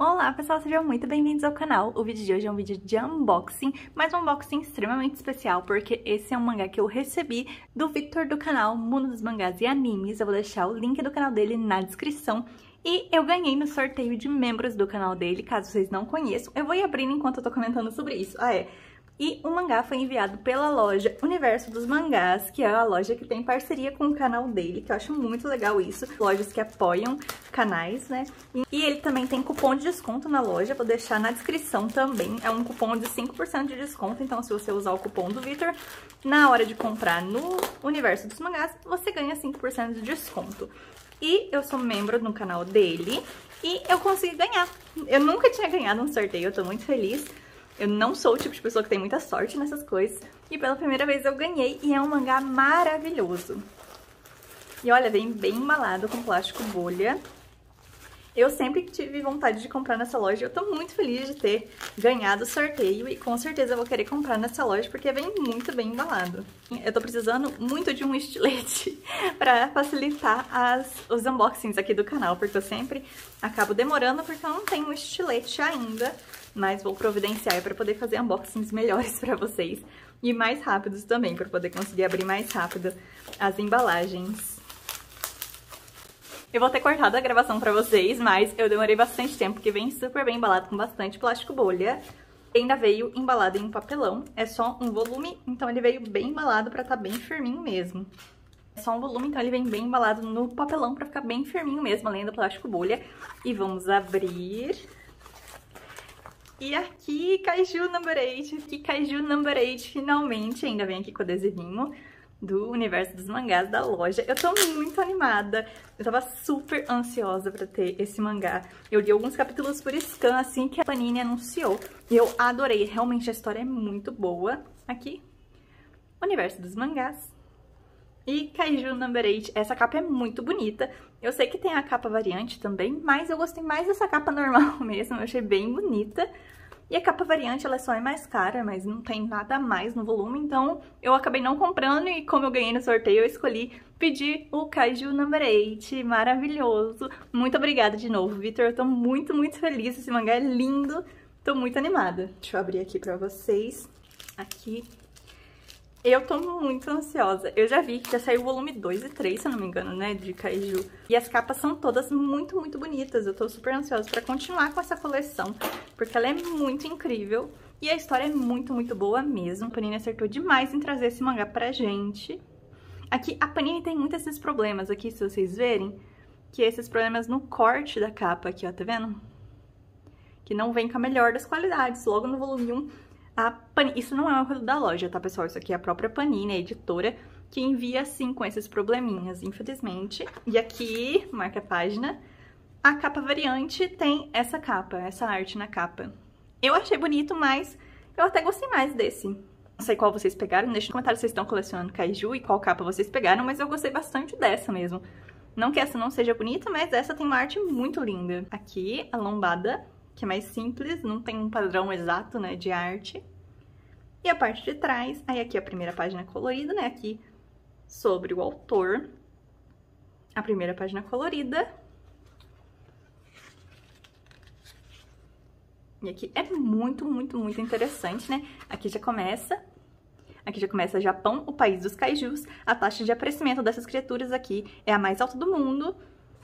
Olá pessoal, sejam muito bem-vindos ao canal. O vídeo de hoje é um vídeo de unboxing, mas um unboxing extremamente especial, porque esse é um mangá que eu recebi do Victor do canal Mundo dos Mangás e Animes. Eu vou deixar o link do canal dele na descrição. E eu ganhei no sorteio de membros do canal dele, caso vocês não conheçam. Eu vou ir abrindo enquanto eu tô comentando sobre isso. E o mangá foi enviado pela loja Universo dos Mangás, que é a loja que tem parceria com o canal dele, que eu acho muito legal isso. Lojas que apoiam canais, né? E ele também tem cupom de desconto na loja, vou deixar na descrição também. É um cupom de 5% de desconto, então se você usar o cupom do Victor, na hora de comprar no Universo dos Mangás, você ganha 5% de desconto. E eu sou membro no canal dele e eu consegui ganhar. Eu nunca tinha ganhado um sorteio, eu tô muito feliz. Eu não sou o tipo de pessoa que tem muita sorte nessas coisas. E pela primeira vez eu ganhei e é um mangá maravilhoso. E olha, vem bem embalado com plástico bolha. Eu sempre tive vontade de comprar nessa loja. Eu tô muito feliz de ter ganhado o sorteio e com certeza eu vou querer comprar nessa loja porque vem muito bem embalado. Eu tô precisando muito de um estilete pra facilitar os unboxings aqui do canal, porque eu sempre acabo demorando porque eu não tenho um estilete ainda. Mas vou providenciar para poder fazer unboxings melhores para vocês e mais rápidos também, para poder conseguir abrir mais rápido as embalagens. Eu vou ter cortado a gravação para vocês, mas eu demorei bastante tempo, porque vem super bem embalado com bastante plástico bolha. Ainda veio embalado em um papelão, é só um volume, então ele veio bem embalado para estar bem firminho mesmo. É só um volume, então ele vem bem embalado no papelão para ficar bem firminho mesmo, além do plástico bolha. E vamos abrir... E aqui, Kaiju Number 8, finalmente, ainda vem aqui com o adesivinho do Universo dos Mangás da loja. Eu tô muito animada, eu tava super ansiosa pra ter esse mangá. Eu li alguns capítulos por scan, assim que a Panini anunciou, e eu adorei, realmente a história é muito boa. Aqui, Universo dos Mangás. E Kaiju Number 8, essa capa é muito bonita. Eu sei que tem a capa variante também, mas eu gostei mais dessa capa normal mesmo, eu achei bem bonita. E a capa variante, ela só é mais cara, mas não tem nada a mais no volume, então eu acabei não comprando e como eu ganhei no sorteio, eu escolhi pedir o Kaiju Number 8, maravilhoso. Muito obrigada de novo, Victor, eu tô muito, muito feliz, esse mangá é lindo, tô muito animada. Deixa eu abrir aqui pra vocês, aqui. Eu tô muito ansiosa. Eu já vi que já saiu o volume 2 e 3, se eu não me engano, né, de Kaiju. E as capas são todas muito, muito bonitas. Eu tô super ansiosa pra continuar com essa coleção, porque ela é muito incrível. E a história é muito, muito boa mesmo. A Panini acertou demais em trazer esse mangá pra gente. Aqui, a Panini tem muitos desses problemas aqui, se vocês verem, que esses problemas no corte da capa aqui, ó, tá vendo? Que não vem com a melhor das qualidades. Logo no volume 1... Isso não é uma coisa da loja, tá, pessoal? Isso aqui é a própria Panini, a editora, que envia, assim, com esses probleminhas, infelizmente. E aqui, marca a página, a capa variante tem essa capa, essa arte na capa. Eu achei bonito, mas eu até gostei mais desse. Não sei qual vocês pegaram, deixa no comentário se vocês estão colecionando Kaiju e qual capa vocês pegaram, mas eu gostei bastante dessa mesmo. Não que essa não seja bonita, mas essa tem uma arte muito linda. Aqui, a lombada, que é mais simples, não tem um padrão exato, né, de arte. E a parte de trás, aí aqui a primeira página colorida, né, aqui sobre o autor. A primeira página colorida. E aqui é muito, muito, muito interessante, né? Aqui já começa Japão, o país dos kaijus. A taxa de aparecimento dessas criaturas aqui é a mais alta do mundo.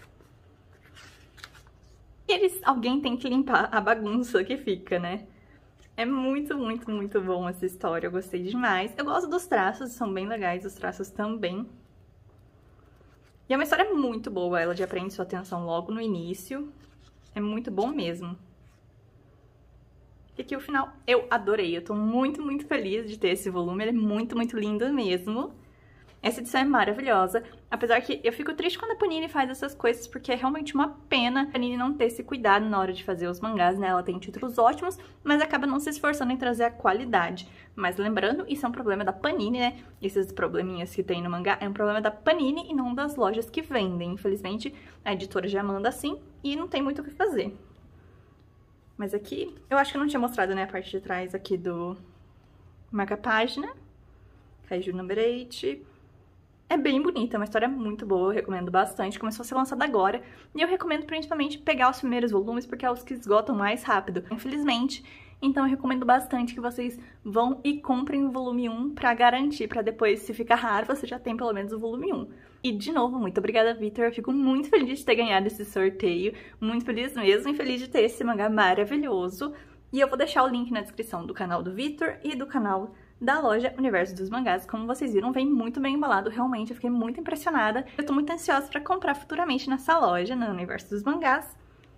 E alguém tem que limpar a bagunça que fica, né? É muito, muito, muito bom essa história, eu gostei demais. Eu gosto dos traços, são bem legais, os traços também. E é uma história muito boa, ela já prende sua atenção logo no início. É muito bom mesmo. E aqui o final, eu adorei, eu tô muito, muito feliz de ter esse volume, ele é muito, muito lindo mesmo. Essa edição é maravilhosa, apesar que eu fico triste quando a Panini faz essas coisas, porque é realmente uma pena a Panini não ter esse cuidado na hora de fazer os mangás, né? Ela tem títulos ótimos, mas acaba não se esforçando em trazer a qualidade. Mas lembrando, isso é um problema da Panini, né? Esses probleminhas que tem no mangá é um problema da Panini e não das lojas que vendem. Infelizmente, a editora já manda assim e não tem muito o que fazer. Mas aqui, eu acho que eu não tinha mostrado, né, a parte de trás aqui do marca-página. Kaiju Number 8. É bem bonita, é uma história muito boa, eu recomendo bastante. Começou a ser lançada agora, e eu recomendo principalmente pegar os primeiros volumes, porque é os que esgotam mais rápido, infelizmente. Então eu recomendo bastante que vocês vão e comprem o volume 1 pra garantir, pra depois, se ficar raro, você já tem pelo menos o volume 1. E, de novo, muito obrigada, Vitor. Eu fico muito feliz de ter ganhado esse sorteio, muito feliz mesmo, e feliz de ter esse mangá maravilhoso. E eu vou deixar o link na descrição do canal do Vitor e do canal da loja Universo dos Mangás. Como vocês viram, vem muito bem embalado, realmente eu fiquei muito impressionada. Eu tô muito ansiosa pra comprar futuramente nessa loja, no Universo dos Mangás.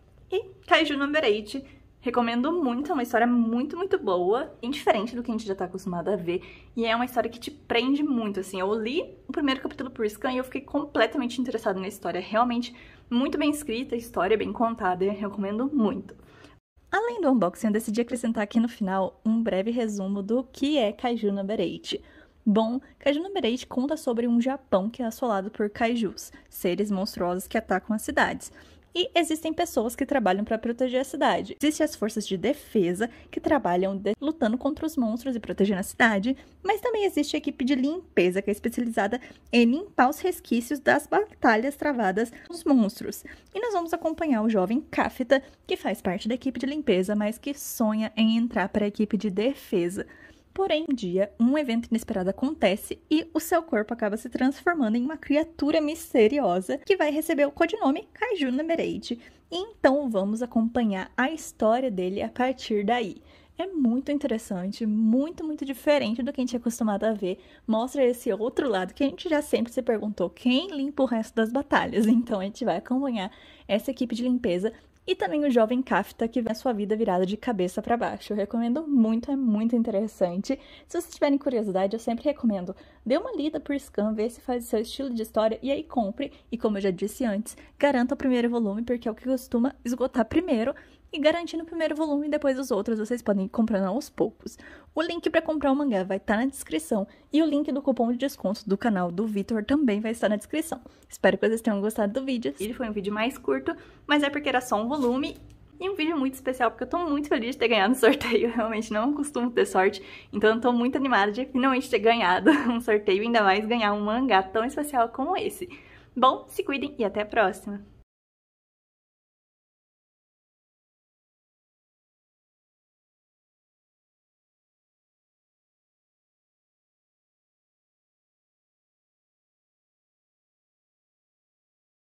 E Kaiju Number 8, recomendo muito, é uma história muito, muito boa, bem diferente do que a gente já tá acostumado a ver, e é uma história que te prende muito, assim. Eu li o primeiro capítulo por scan e eu fiquei completamente interessada na história, realmente muito bem escrita, história bem contada, eu recomendo muito. Além do unboxing, eu decidi acrescentar aqui no final um breve resumo do que é Kaiju Number 8. Bom, Kaiju Number 8 conta sobre um Japão que é assolado por kaijus, seres monstruosos que atacam as cidades. E existem pessoas que trabalham para proteger a cidade. Existem as forças de defesa que trabalham lutando contra os monstros e protegendo a cidade, mas também existe a equipe de limpeza que é especializada em limpar os resquícios das batalhas travadas com os monstros. E nós vamos acompanhar o jovem Kafta, que faz parte da equipe de limpeza, mas que sonha em entrar para a equipe de defesa. Porém, um dia, um evento inesperado acontece e o seu corpo acaba se transformando em uma criatura misteriosa que vai receber o codinome Kaiju Number 8. E então vamos acompanhar a história dele a partir daí. É muito interessante, muito, muito diferente do que a gente é acostumado a ver. Mostra esse outro lado que a gente já sempre se perguntou, quem limpa o resto das batalhas? Então a gente vai acompanhar essa equipe de limpeza e também o jovem Kafta, que vê a sua vida virada de cabeça para baixo. Eu recomendo muito, é muito interessante. Se vocês tiverem curiosidade, eu sempre recomendo. Dê uma lida por scan, vê se faz o seu estilo de história e aí compre. E como eu já disse antes, garanta o primeiro volume, porque é o que costuma esgotar primeiro. E garantindo o primeiro volume e depois os outros vocês podem ir comprando aos poucos. O link para comprar o mangá vai estar na descrição e o link do cupom de desconto do canal do Vitor também vai estar na descrição. Espero que vocês tenham gostado do vídeo. Ele foi um vídeo mais curto, mas é porque era só um volume e um vídeo muito especial, porque eu tô muito feliz de ter ganhado o sorteio. Eu realmente não costumo ter sorte, então eu tô muito animada de finalmente ter ganhado um sorteio, ainda mais ganhar um mangá tão especial como esse. Bom, se cuidem e até a próxima!